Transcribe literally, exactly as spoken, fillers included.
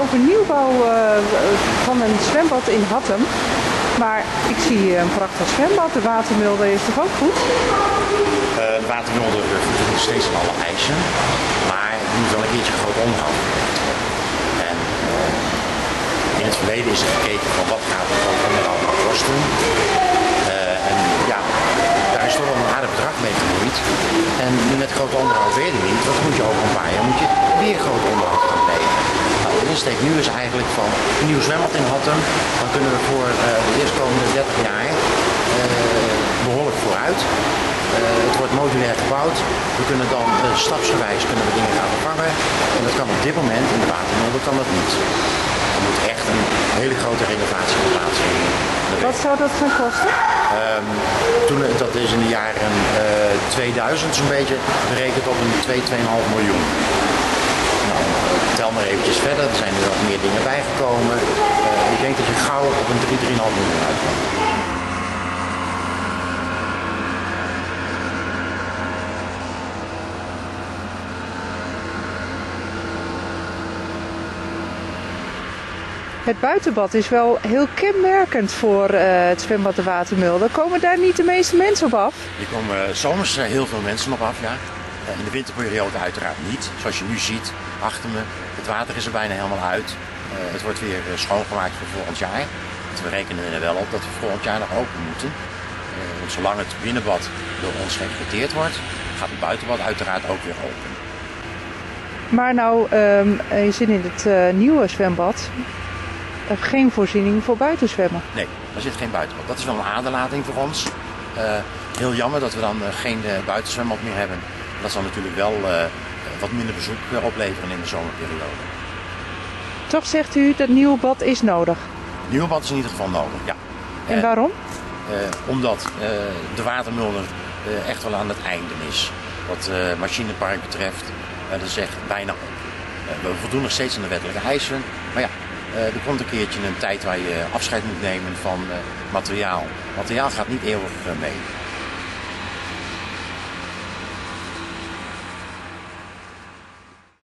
over nieuwbouw uh, van een zwembad in Hattem. Maar ik zie een prachtig zwembad. De watermulder is toch ook goed? Uh, de watermulder voldoet nog steeds aan alle eisen. Maar het moet wel een keertje groot onderhoud. En uh, in het verleden is er gekeken van wat gaat het groot onderhoud nou kosten. Uh, en ja, daar is toch wel een aardig bedrag mee gemoeid. En met groot onderhoud weet ik niet, want dan moet je over een paar jaar moet je weer groot onderhoud gaan plegen. Nou, de insteek nu is eigenlijk van een nieuw zwembad in Hattem. Dan kunnen we voor uh, de eerstkomende dertig jaar uh, behoorlijk vooruit. Uh, het wordt modulair gebouwd. We kunnen dan uh, stapsgewijs kunnen we dingen gaan vervangen. En dat kan op dit moment in de watermulder kan dat niet. Er moet echt een hele grote renovatie plaatsvinden. Wat zou dat gaan kosten? Um, toen, dat is in de jaren uh, tweeduizend zo'n beetje berekend op een twee, twee komma vijf miljoen. Nou, tel maar eventjes verder, er zijn er nog meer dingen bijgekomen. Uh, ik denk dat je gauw op een drie, drie komma vijf miljoen uitkomt. Het buitenbad is wel heel kenmerkend voor uh, het zwembad de Watermulder. Komen daar niet de meeste mensen op af? Er komen uh, zomers uh, heel veel mensen op af, ja. Uh, in de winterperiode uiteraard niet. Zoals je nu ziet, achter me, het water is er bijna helemaal uit. Uh, het wordt weer uh, schoongemaakt voor volgend jaar. Want we rekenen er wel op dat we volgend jaar nog open moeten. Uh, want zolang het binnenbad door ons geïnterpreteerd wordt, gaat het buitenbad uiteraard ook weer open. Maar nou, um, je zit in het uh, nieuwe zwembad. Geen voorziening voor buitenzwemmen? Nee, er zit geen buitenbad. Dat is wel een aderlating voor ons. Uh, heel jammer dat we dan uh, geen uh, buitenzwembad meer hebben. Dat zal natuurlijk wel uh, wat minder bezoek uh, opleveren in de zomerperiode. Toch zegt u dat nieuwe bad is nodig? Het nieuwe bad is in ieder geval nodig, ja. En uh, waarom? Uh, omdat uh, de watermulder uh, echt wel aan het einde is. Wat het uh, machinepark betreft, uh, dat is echt bijna op. Uh, we voldoen nog steeds aan de wettelijke eisen, maar ja. Uh, er komt een keertje een tijd waar je afscheid moet nemen van uh, materiaal. Materiaal gaat niet eeuwig uh, mee.